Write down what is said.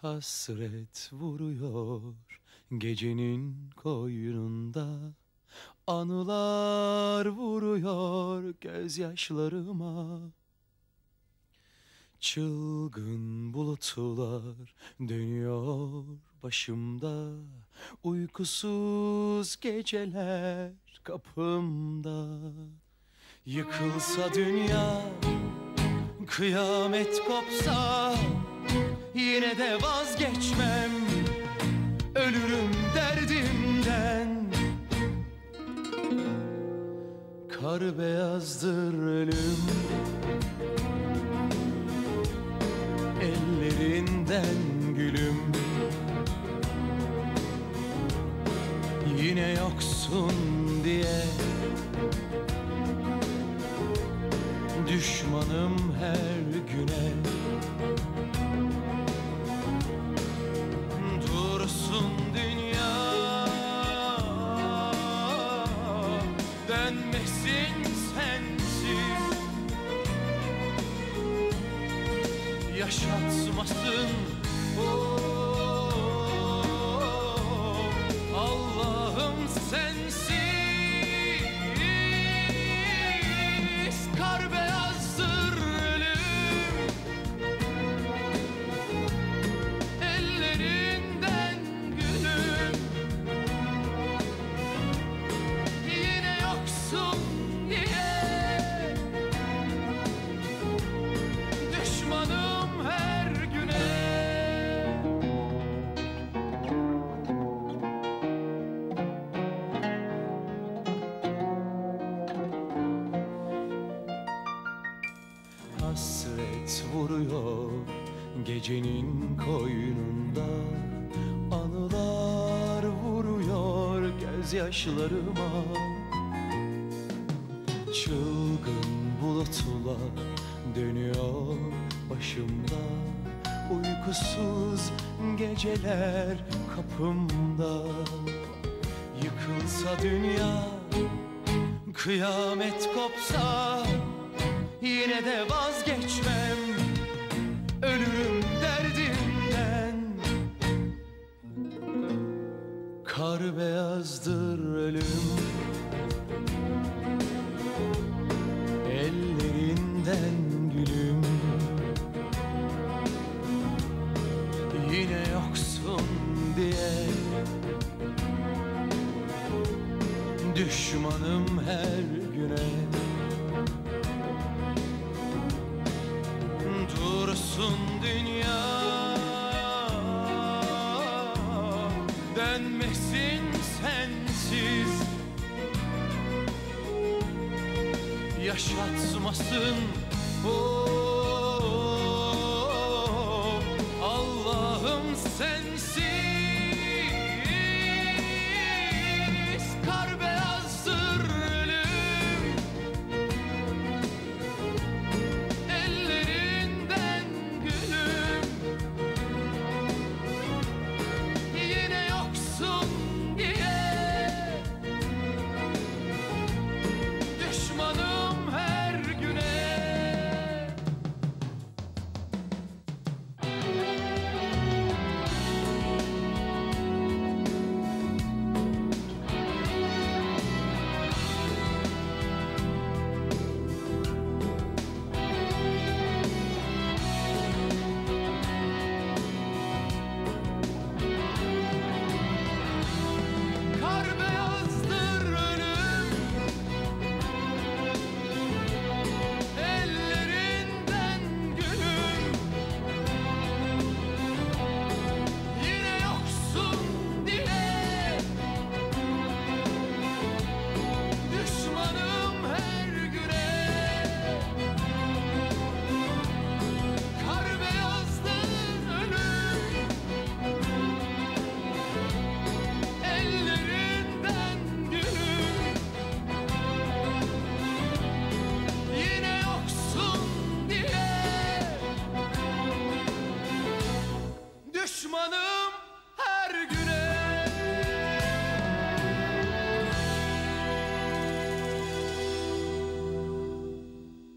Hasret vuruyor gecenin koynunda, anılar vuruyor gözyaşlarıma. Çılgın bulutlar dönüyor başımda, uykusuz geceler kapımda. Yıkılsa dünya, kıyamet kopsa, yine de vazgeçmem, ölürüm derdimden. Kar beyazdır ölüm, ellerinden gülüm. Yine yoksun diye düşmanım her güne. Dursun dünya, dönmesin sensiz, yaşatmasın Allah'ım sensiz. Kar beyazdır ölüm, ellerinden gülüm. Yine yoksun diye düşmanım her güne. Hasret vuruyor gecenin koynunda, anılar vuruyor gözyaşlarıma. Çılgın bulutlar dönüyor başımda, uykusuz geceler kapımda. Yıkılsa dünya, kıyamet kopsa, yine de vazgeçmem, ölürüm derdimden. Kar beyazdır ölüm, ellerinden gülüm. Yine yoksun diye düşmanım her güne. Dursun dünya, dönmesin sensiz, yaşatmasın